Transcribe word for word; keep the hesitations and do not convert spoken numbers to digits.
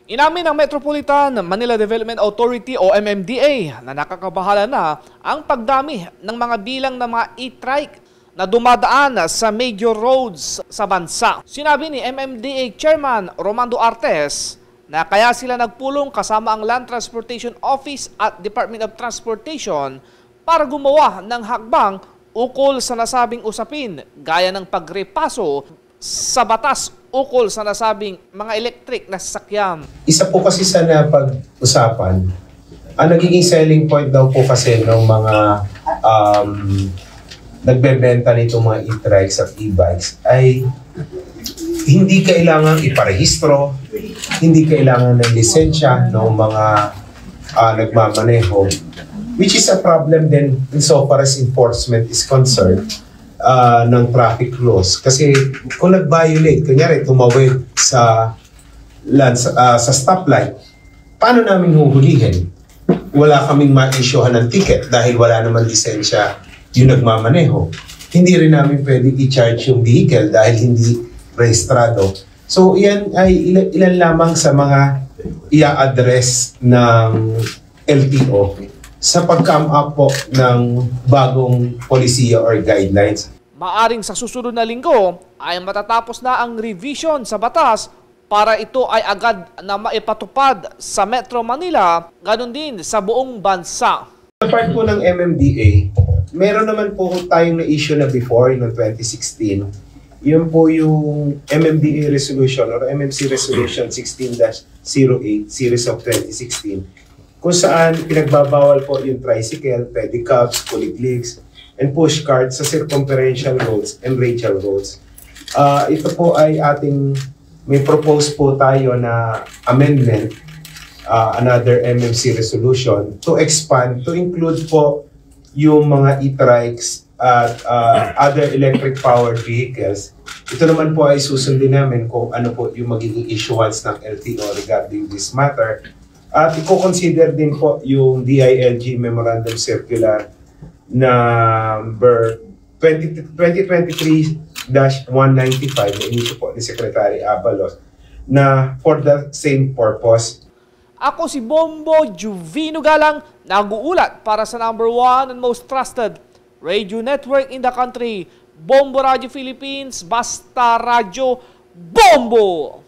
Inamin ng Metropolitan Manila Development Authority o M M D A na nakakabahala na ang pagdami ng mga bilang ng mga e-trike na dumadaan sa major roads sa bansa. Sinabi ni M M D A Chairman Romando Artes na kaya sila nagpulong kasama ang Land Transportation Office at Department of Transportation para gumawa ng hakbang ukol sa nasabing usapin gaya ng pagrepaso sa batas ukol sa nasabing mga electric na sasakyan. Isa po kasi sa napag-usapan, ang nagiging selling point daw po kasi ng mga um, nagbebenta nitong mga e-trikes at e-bikes ay hindi kailangan iparehistro, hindi kailangan ng lisensya ng mga uh, nagmamaneho, which is a problem din insofar as enforcement is concerned. Uh, ng traffic laws. Kasi kung nag-violate, kunyari tumawid sa, uh, sa stoplight, paano namin huhulihin? Wala kaming ma-issuehan ng ticket dahil wala naman lisensya yung nagmamaneho. Hindi rin namin pwede i-charge yung vehicle dahil hindi rehistrado. So yan ay ilan, ilan lamang sa mga i-address ng L T O sa pag-come up po ng bagong polisiya or guidelines. Maaring sa susunod na linggo ay matatapos na ang revision sa batas para ito ay agad na maipatupad sa Metro Manila, ganun din sa buong bansa. Sa part po ng M M D A, meron naman po tayong na-issue na before noong twenty sixteen. Yun po yung M M D A Resolution or M M C Resolution sixteen dash oh eight Series of twenty sixteen. Kung saan pinagbabawal po yung tricycle, pedicabs, kuligligs, and pushcarts sa circumferential roads and radial roads. Uh, ito po ay ating, may propose po tayo na amendment, uh, another M M C resolution, to expand, to include po yung mga e-trikes at uh, other electric-powered vehicles. Ito naman po ay susundin namin kung ano po yung magiging issuance ng L T O regarding this matter. At i-consider din po yung D I L G Memorandum Circular number twenty twenty-three dash one ninety-five na inisyu po ni Secretary Abalos na for the same purpose. Ako si Bombo Juvino Galang, nag-uulat para sa number one and most trusted radio network in the country, Bombo Radio Philippines, Basta Radio Bombo!